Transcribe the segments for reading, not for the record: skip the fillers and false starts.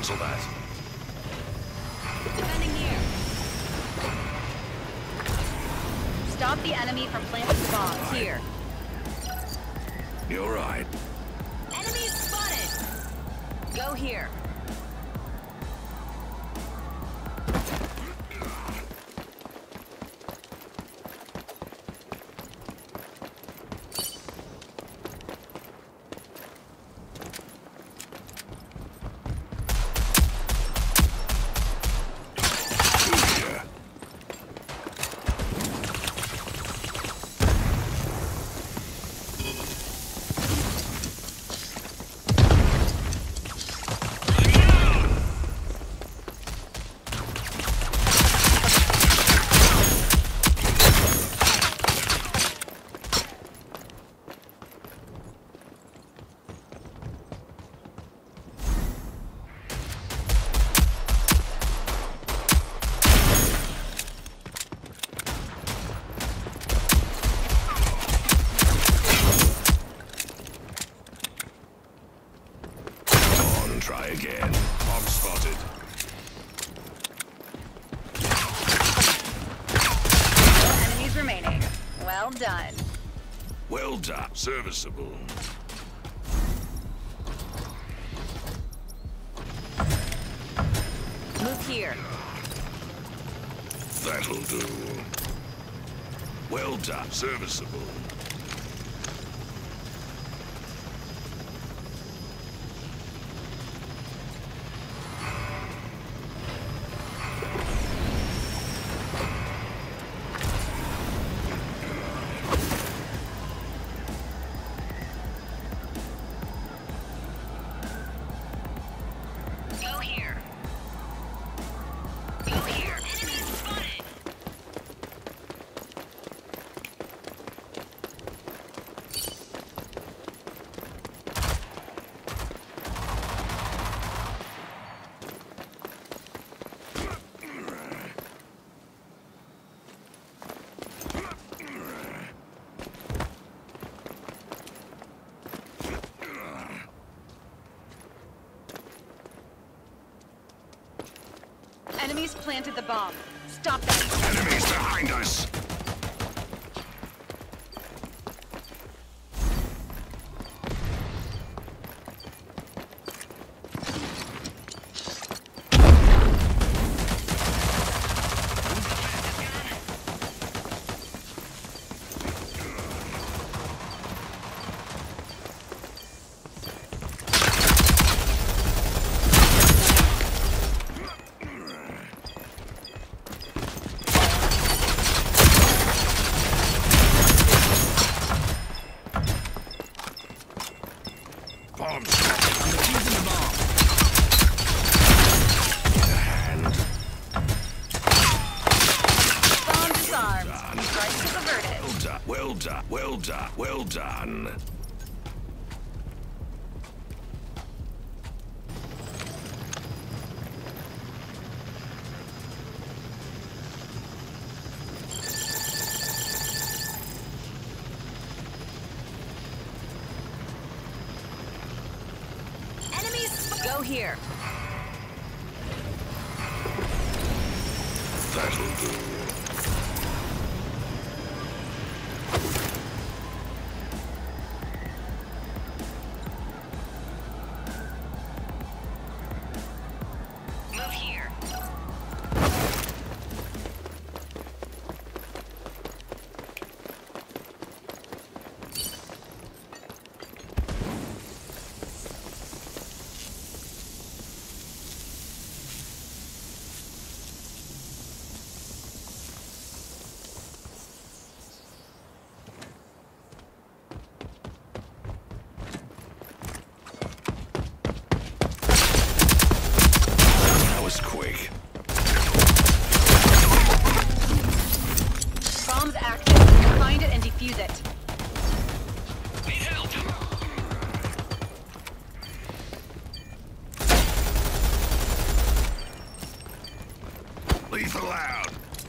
Cancel that. Defending here. Stop the enemy from planting the bombs here. You're right. Enemy spotted! Go here. Try again. Bomb spotted. No enemies remaining. Well done. Well done. Serviceable. Move here. That'll do. Well done. Serviceable. Go here. Go here. Enemy spotted. Enemies planted the bomb. Stop them. Enemies behind us. Bombs. I'm defusing the bomb. Bomb disarmed. Crisis averted. Well done. Well done. Well done. Well done. Go here. That'll do. Move here. Quick. Bomb's active. Find it and defuse it. Need help. Lethal out.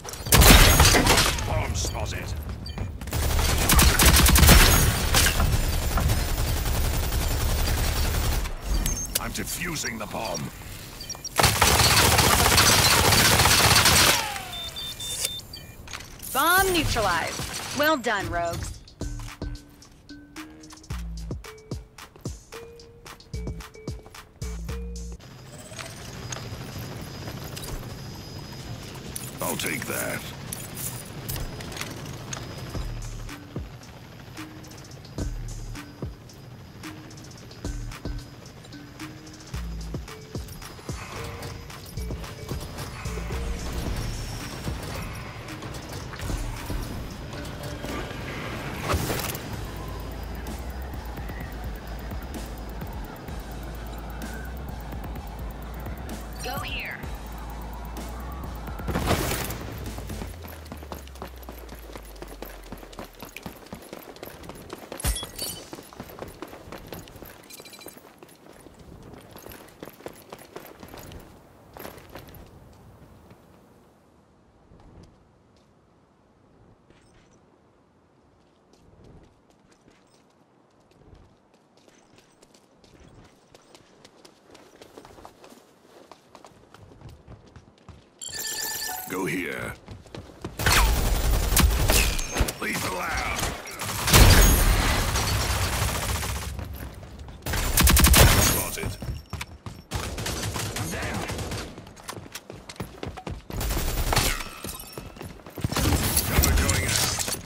Bomb spotted. I'm defusing the bomb. Bomb neutralized. Well done, rogues. I'll take that. Go here. Go here. Please allow. Spotted. I'm down. Cover going out.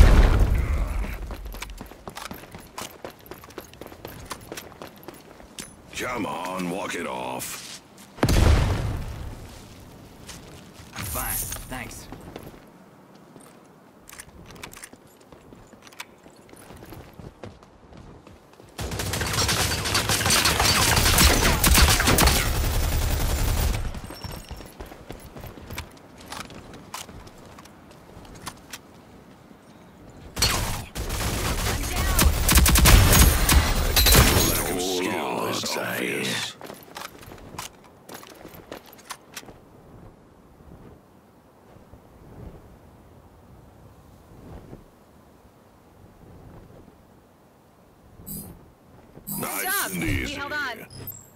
Come on, walk it off. Fine, thanks. Lack of skill is obvious. Nice Good job. and We easy. held on.